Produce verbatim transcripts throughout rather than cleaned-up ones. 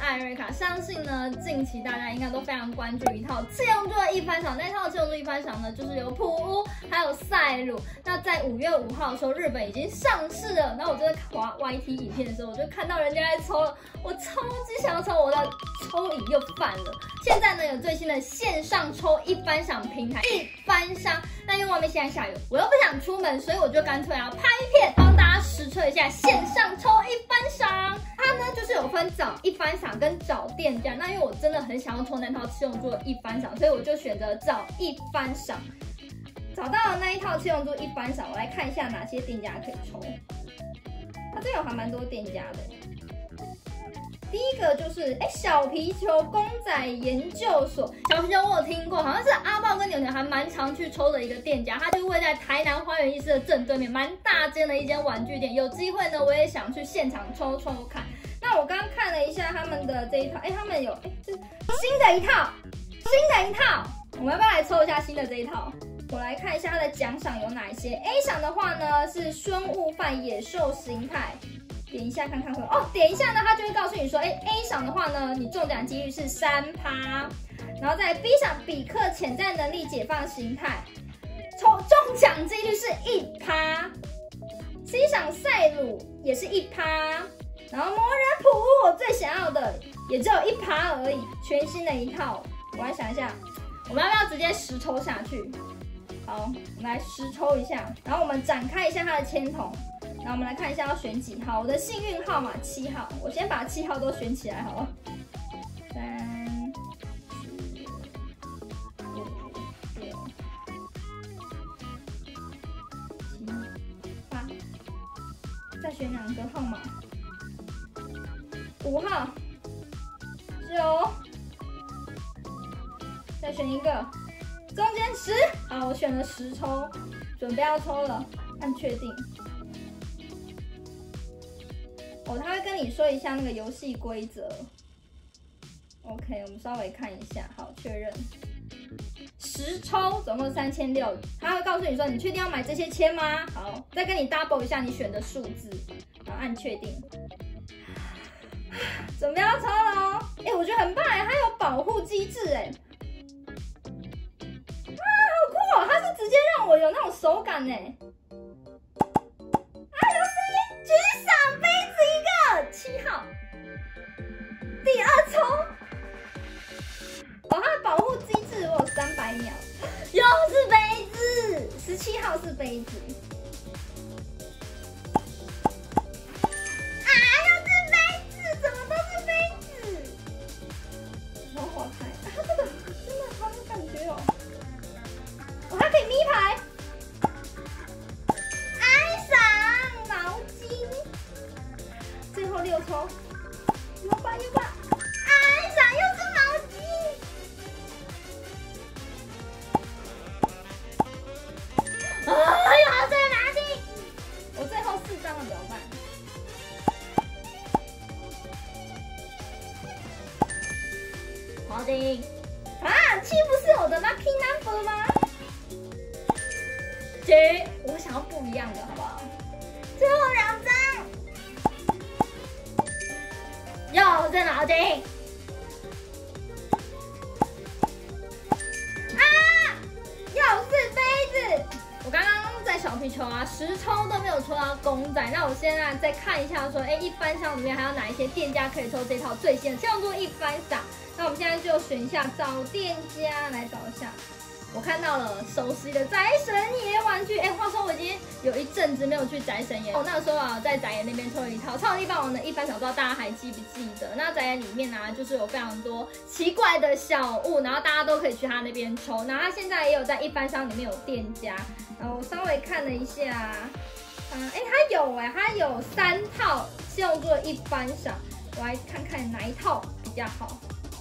艾瑞卡。相信呢，近期大家应该都非常关注一套七龙珠的一番赏。那套七龙珠一番赏呢，就是有普乌还有赛鲁。那在五月五号的时候，日本已经上市了。然后我就在滑 Y T 影片的时候，我就看到人家在抽了，我超级想要抽，我的抽瘾又犯了。现在呢，有最新的线上抽一番赏平台一番赏。那因为外面现在下雨，我又不想出门，所以我就干脆要拍片帮大家实测一下线上抽一番赏。它呢就是有分找一番赏跟找店家。那因为我真的很想要抽那套七龙珠的一番赏，所以我就选择找一番赏。找到了那一套七龙珠一番赏，我来看一下哪些店家可以抽。它这有还蛮多店家的。第一个就是哎、欸、小皮球公仔研究所，小皮球我有听过，好像是阿豹跟牛牛还蛮常去抽的一个店家，它就位在台南花园夜市的正对面，蛮大间的一间玩具店。有机会呢，我也想去现场抽抽看。那我刚刚看了一下他们的这一套，哎、欸，他们有哎、欸、这新的一套，新的一套，我们要不要来抽一下新的这一套？我来看一下它的奖赏有哪一些。A 赏的话呢是孙悟饭野兽形态。点一下看看会哦，点一下呢，它就会告诉你说，哎 ，A 赏的话呢，你中奖几率是三趴，然后在 B 赏比克潜在能力解放形态，抽中奖几率是一趴 ，C 赏赛鲁也是一趴，然后魔人普乌我最想要的也只有一趴而已，全新的一套，我来想一下，我们要不要直接实抽下去？好，我们来实抽一下，然后我们展开一下它的签筒。然后我们来看一下要选几号，我的幸运号码七号，我先把七号都选起来好了。三、四、五、六、七、八，再选两个号码，五号、九，再选一个，中间十。好，我选了十抽，准备要抽了，按确定。哦，他会跟你说一下那个游戏规则。OK， 我们稍微看一下，好，确认。十抽，总共三千六，他会告诉你说，你确定要买这些签吗？好，再跟你 double 一下你选的数字，然后按确定。准备要抽了哦！哎、欸，我觉得很棒哎，它有保护机制哎。啊，好酷哦！它是直接让我有那种手感哎。举赏杯子一个，七号，第二抽，哦，它的保护机制我有三百秒，又是杯子，十七号是杯子，啊，又是杯子，怎么都是杯子？我划开，啊，这个真的好有感觉哦，我还可以咪牌。六抽，有吧有吧，哎，啥又是毛巾？哎呀，这个毛巾！我最后四张了怎么办？毛巾啊，岂不是我的 lucky number 吗？姐，我想要不一样的，好不好？最后两张。又是毛巾啊！又是杯子。我刚刚在小皮球啊，十抽都没有抽到公仔。那我现在再看一下，说，哎、欸，一番赏里面还有哪一些店家可以抽这套最新的七龙珠一番赏？那我们现在就选一下找店家来找一下。我看到了熟悉的宅神爷玩具，哎、欸，话说我已经有一阵子没有去宅神爷，我那个时候啊在宅爷那边抽了一套超级霸王的一番赏，不知道大家还记不记得？那宅爷里面呢、啊，就是有非常多奇怪的小物，然后大家都可以去他那边抽。然后他现在也有在一番赏里面有店家，然后我稍微看了一下，啊，哎、欸，他有哎、欸，他有三套七龙珠的一番赏，我来看看哪一套比较好。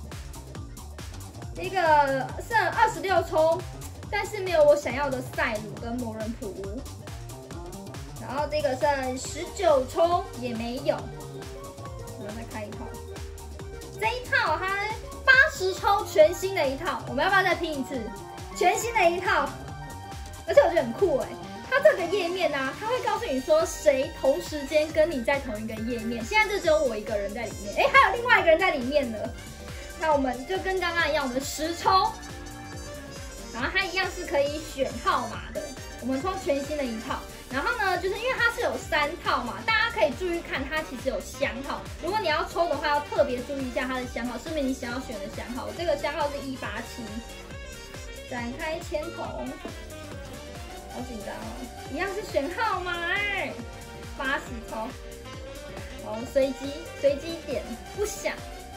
这个剩二十六抽，但是没有我想要的赛鲁跟魔人普乌。然后这个剩十九抽也没有。我们再开一套，这一套它八十抽全新的一套，我们要不要再拼一次？全新的一套，而且我觉得很酷哎、欸，它它这个页面呢、啊，它会告诉你说谁同时间跟你在同一个页面。现在就只有我一个人在里面，哎，还有另外一个人在里面呢。那我们就跟刚刚一样，我们实抽，然后它一样是可以选号码的。我们抽全新的一套，然后呢，就是因为它是有三套嘛，大家可以注意看，它其实有箱号。如果你要抽的话，要特别注意一下它的箱号，是不是你想要选的箱号？我这个箱号是一八七。展开签筒，好紧张哦！一样是选号码哎，八十抽，好，随机随机点不响，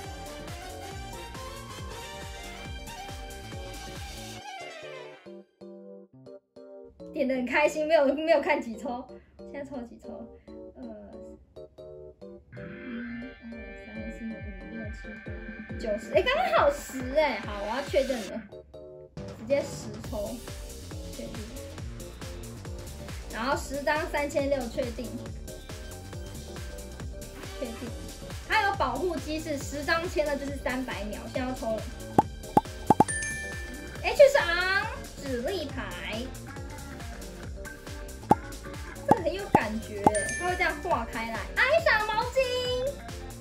点得很开心，没有没有看几抽，现在抽了几抽？呃，一、二、三、四、五、六、七、八、九十，哎，刚刚好十哎，好，我要确认了。直接十抽，确定，然后十张三千六，确定，确定。它有保护机制，十张签的就是三百秒。现在要抽了 ，H 赏指力牌，这个很有感觉，它会这样化开来。I 赏毛巾。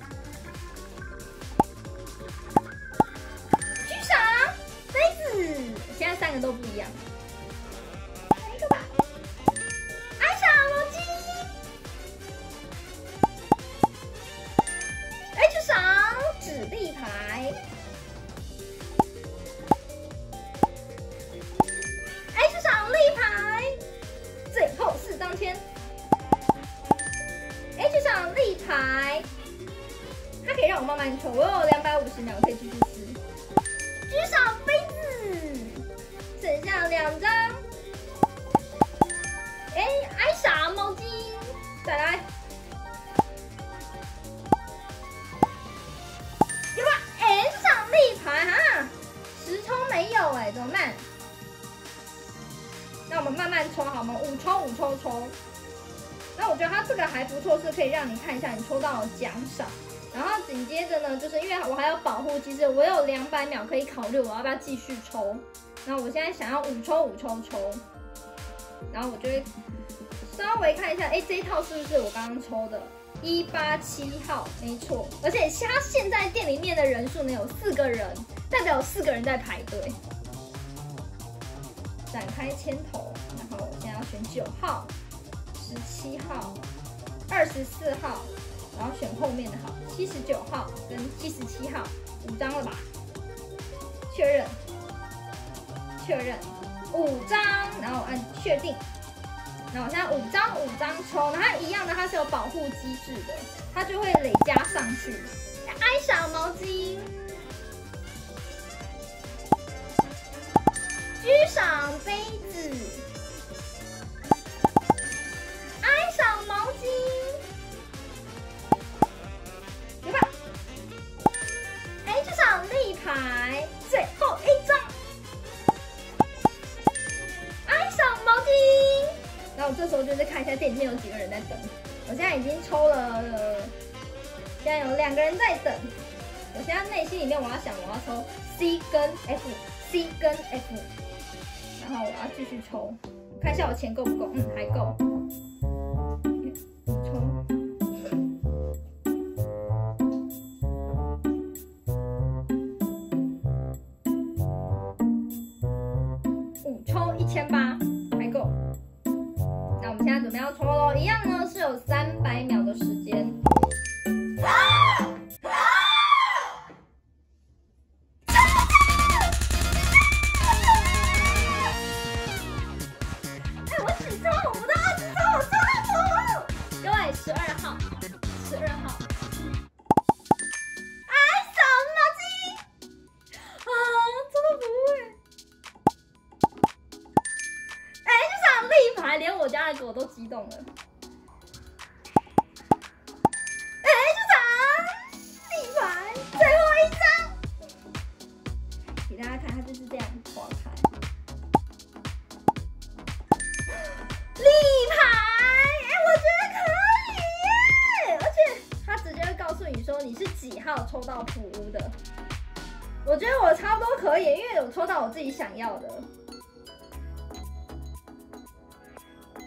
现在三个都不一样，来一个吧。爱上毛巾 ，H 赏指力牌 ，H 赏立牌，最后四张签 ，H 赏立牌，它可以让我慢慢抽，我有两百五十秒可以继续吃。举赏杯子。剩下两张，哎，爱傻毛巾，再来，有吧？哎，上立牌哈，十抽没有哎，怎么办？那我们慢慢抽好吗？五抽五抽抽。那我觉得它这个还不错，是可以让你看一下你抽到的奖赏。然后紧接着呢，就是因为我还有保护机制，我有两百秒可以考虑我要不要继续抽。那我现在想要五抽五抽抽，然后我就会稍微看一下，哎，这一套是不是我刚刚抽的一八七号？没错，而且它现在店里面的人数呢有四个人，代表有四个人在排队。展开签头，然后我现在要选九号、十七号、二十四号，然后选后面的号，七十九号跟七十七号，五张了吧？确认。确认五张，然后按确定，然后我现在五张五张抽，然后它一样的，它是有保护机制的，它就会累加上去。爱赏毛巾，居赏杯子，爱赏毛巾，有吧？哎，居赏立牌，最后一张。然后我这时候就是看一下店里面有几个人在等。我现在已经抽了，现在有两个人在等。我现在内心里面我要想，我要抽 C 跟 F，C 跟 F， 然后我要继续抽，看一下我钱够不够，嗯，还够。抽，五抽一千八，还够。那我们现在准备要抽喽，一样呢是有三百秒的时间。连我家的狗都激动了。哎，就长立牌，最后一张，给大家看，它就是这样划开。立牌，哎，我觉得可以耶！而且它直接会告诉你说你是几号抽到普屋的。我觉得我差不多可以，因为有抽到我自己想要的。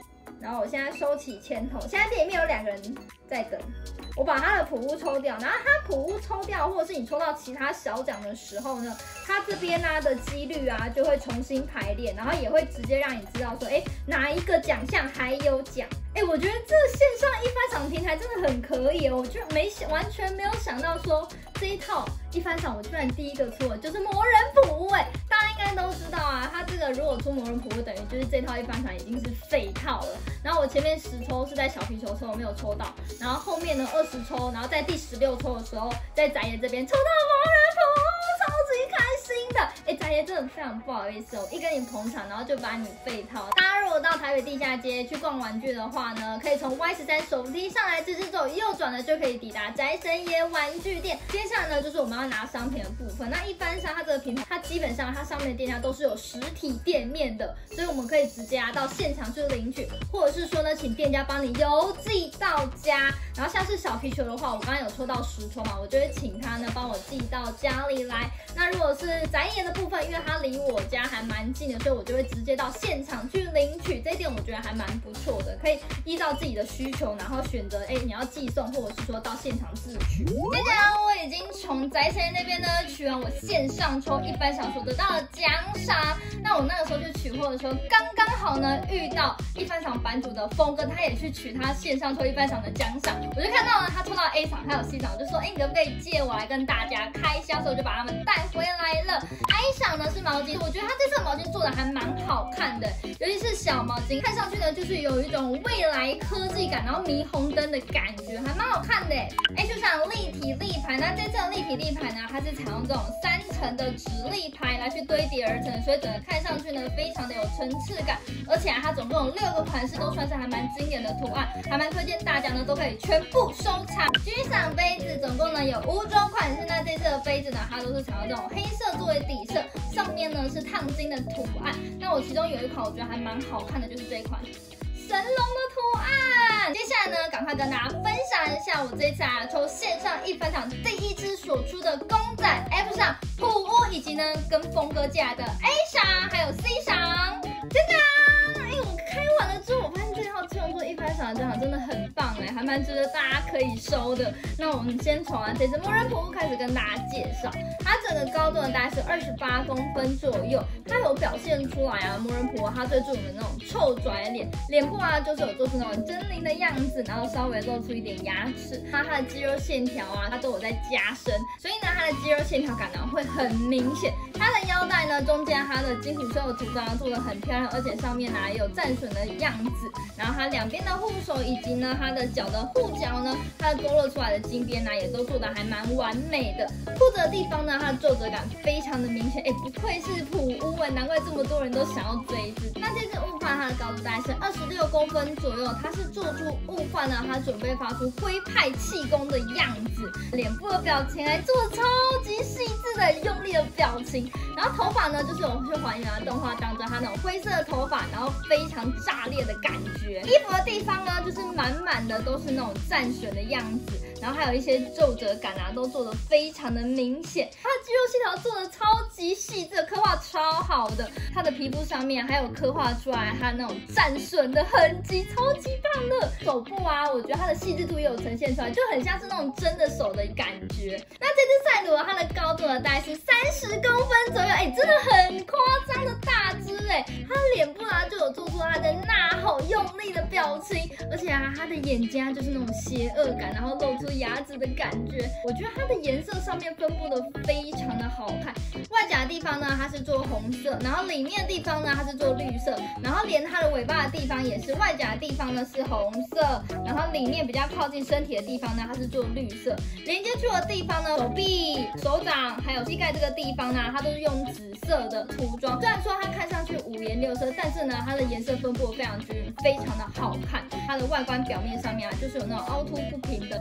然后我现在收起铅头，现在店里面有两个人在等。我把它的普乌抽掉，然后它普乌抽掉，或者是你抽到其他小奖的时候呢，它这边呢、啊、的几率啊就会重新排列，然后也会直接让你知道说，哎，哪一个奖项还有奖。哎，我觉得这线上一番赏平台真的很可以，我就没想完全没有想到说这一套一番赏我居然第一个出了，就是魔人普乌。哎，大家应该都知道啊，它这个如果出魔人普乌，等于就是这套一番赏已经是废套了。然后我前面十抽是在小皮球抽，我没有抽到，然后后面呢二十抽，然后在第十六抽的时候，在展爷这边抽到魔人普乌，超级开心的。哎，展爷真的非常不好意思哦，一跟你捧场，然后就把你废套。大家如果到台北地下街去逛玩具的话呢，可以从 Y 十三手扶梯上来，直直走右转呢就可以抵达宅神爷玩具店。接下来呢就是我们要拿商品的部分。那一般上它这个平台，它基本上它上面的店家都是有实体店面的，所以我们可以直接啊到现场去领取，或者是说呢请店家帮你邮寄到家。然后像是小皮球的话，我刚刚有抽到十抽嘛，我就会请他呢帮我寄到家里来。那如果是宅爷的部分，因为它离我家还蛮近的，所以我就会直接到现场去领取。这一点我觉得还蛮不错的，可以依照自己的需求，然后选择哎你要寄送，或者是说到现场自取。接下来我已经从宅神那边呢取完我线上抽一番赏所得到的奖赏。那我那个时候去取货的时候，刚刚好呢遇到一番赏版主的峰哥，他也去取他线上抽一番赏的奖赏。我就看到了他抽到 A 赏还有 C 赏，我就说哎你可不可以借我来跟大家开箱，所以我就把他们带回来了。A 赏呢是毛巾，我觉得他这次的毛巾做的还蛮好看的，尤其是小毛巾，看上去呢就是有一种未来科技感，然后霓虹灯的感觉，还蛮好看的。H 赏立体立牌，那这次的立体立牌呢，它是采用这种三层的直立牌来去堆叠而成，所以整个看上去呢非常的有层次感，而且啊它总共有六个款式，都算是还蛮经典的图案，还蛮推荐大家呢都可以全部收藏。G 赏杯子总共呢有五种款式，那这次的杯子呢它都是采用这种黑色作为底色，上面呢是烫金的图案。那我其中有一款我觉得还蛮好看的，就是这一款神龙的图案。接下来呢，赶快跟大家分享一下我这次啊抽线上一番赏第一支所出的公仔 F 赏普乌，以及呢跟峰哥借来的 A 赏还有 C 赏。真的啊，哎，我开完了之后，我发现这套金龙座一番赏的奖赏真的很棒哎，还蛮值得大家可以收的。那我们先从啊这只魔人普乌开始跟大家介绍，它整个高度呢大概是二十八公分左右，它有表现出来啊魔人普乌它最著名的那种臭拽脸，脸部啊就是有做出那种狰狞的样子，然后稍微露出一点牙齿，那它的肌肉线条啊它都有在加深，所以呢它的肌肉线条感呢会很明显。它的腰带呢中间它的金属色的涂装做的很漂亮，而且上面呢也有战损的样子，然后它两边的护手以及呢它的脚的护脚呢，它的勾勒出来的金边呢也都做的还蛮完美的。护着的地方呢它的皱褶感非常的明显，哎不愧是普乌哎，难怪这么多人都想要追之。那这只雾幻它的高度大概是二十六公分左右，它是做出雾幻呢它准备发出挥派气功的样子，脸部的表情还做超级细致的用力的表情，然后头发呢就是我去还原了动画当中它那种灰色的头发，然后非常炸裂的感觉。衣服的地方呢就是满满的都是那种战损的样子，然后还有一些皱褶感啊都做得非常的明显，它的肌肉线条做的超级细致，刻画超好的，它的皮肤上面还有刻画出来它那种战损的痕迹，超级棒的。手部啊我觉得它的细致度也有呈现出来，就很像是那种真的手的感觉。那这只赛鲁它的高度呢大概是三十公分左右，哎真的很夸张的大只哎，它的脸部啊就有做出它的呐吼用力的表情，而且啊它的眼睛啊就是那种邪恶感，然后露出牙齿的感觉，我觉得它的颜色上面分布的非常的好看。外甲的地方呢它是做红色，然后里面的地方呢它是做绿色，然后连它的尾巴的地方也是，外甲的地方呢是红色，然后里面比较靠近身体的地方呢它是做绿色，连接处的地方呢手臂、手掌还有膝盖这个地方呢它都是用紫色的涂装。虽然说它看上去五颜六色，但是呢它的颜色分布非常均匀，非常的好看。它的外观表面上面啊就是有那种凹凸不平的斑点，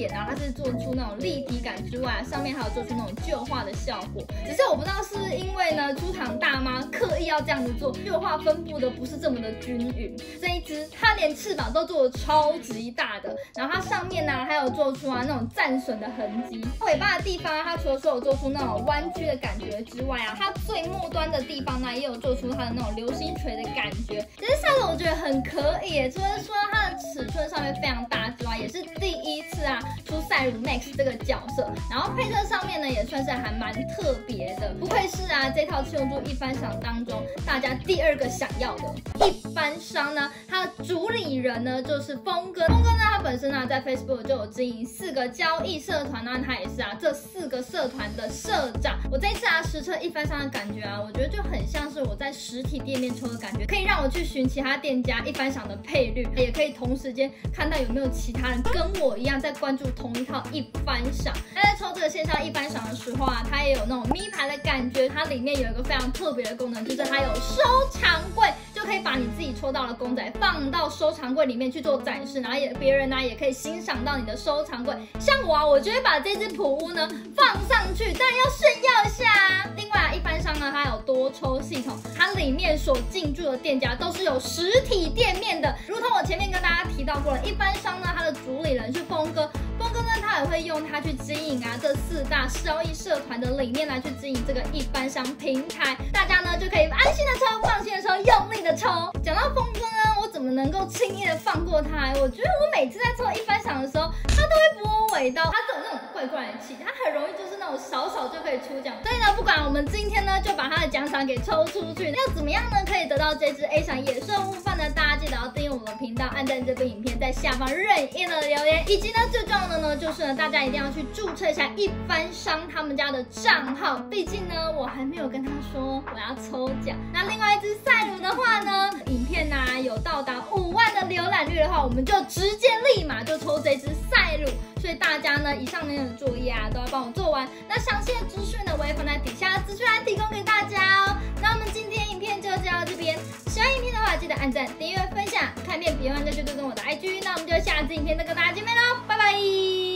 点，然后它是做出那种立体感之外，上面还有做出那种旧化的效果。只是我不知道是因为呢出场大妈刻意要这样子做，旧化分布的不是这么的均匀。这一只它连翅膀都做的超级大的，然后它上面呢还有做出啊那种战损的痕迹。尾巴的地方它除了说有做出那种弯曲的感觉之外啊，它最末端的地方呢也有做出它的那种流星锤的感觉。其实赛鲁我觉得很可以耶，除了说它的尺寸上面非常大之外，也是第一次啊出赛鲁 Max 这个角色，然后配色上面呢也算是还蛮特别的。不愧是啊这套七龙珠一番赏当中大家第二个想要的。一番赏呢，它的主理人呢就是峰哥。峰哥呢他本身呢在 Facebook 就有经营四个交易社团，那他也是啊这四个社团的社长。我这一次啊实测一番赏的感觉啊，我觉得就很像是我在实体店面抽的感觉，可以让我去寻其他店家一番赏的配率，也可以同时间看到有没有其他人跟我一样在关注同一套一番赏。那在抽这个线上一番赏的时候啊，它也有那种咪牌的感觉，它里面有一个非常特别的功能，就是它有收藏柜，就可以把你自己抽到的公仔放到收藏柜里面去做展示，然后也别人呢、啊、也可以欣赏到你的收藏柜。像我啊，我就会把这只普乌呢放上去，当然要炫耀一下啊。另外啊，一番赏呢它有多抽系统，它里面所进驻的店家都是有实体店面的，如同我前面跟大家提到过了，一番赏呢它的主理人是峰哥，峰哥呢他也会用它去经营啊这四大交易社团的理念来去经营这个一番赏平台，大家呢就可以安心的抽，放心的抽，用力的抽。讲到峰哥呢，我怎么能够轻易的放过他？我觉得我每次在抽一番赏的时候，他都会补我尾刀，他都有那种怪怪的气，他很容易就是那种少少就可以出奖。所以呢，不管我们今天呢就把他的奖赏给抽出去，要怎么样呢可以得到这只 A 赏野兽悟饭呢？大家记得要订阅我的频道，按赞这部影片，在下方任意的留言，以及呢最重要的呢就是呢大家一定要去注册一下一番赏他们家的账号，毕竟呢我还没有跟他说我要抽奖。那另外一只赛鲁的话呢，影片呢、啊、有到达五万的浏览率的话，我们就直接立马就抽这只赛鲁。所以大家呢以上面的作业啊都要帮我做完。那详细的资讯呢我也放在底下资讯栏提供给大家哦。那我们今天影片就介绍到这边，喜欢影片的话记得按赞、订阅、分享，看片别忘记追踪我的 I G。那我们就下次影片再跟大家见面喽，拜拜。